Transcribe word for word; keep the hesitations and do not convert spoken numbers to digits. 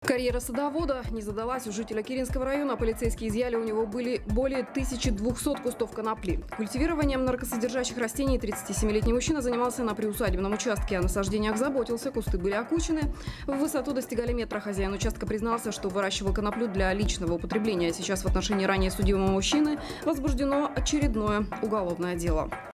Карьера садовода не задалась у жителя Киринского района. Полицейские изъяли у него были более тысячи двухсот кустов конопли. Культивированием наркосодержащих растений тридцатисемилетний мужчина занимался на приусадебном участке. О насаждениях заботился, кусты были окучены. В высоту достигали метра. Хозяин участка признался, что выращивал коноплю для личного употребления. Сейчас в отношении ранее судимого мужчины возбуждено очередное уголовное дело.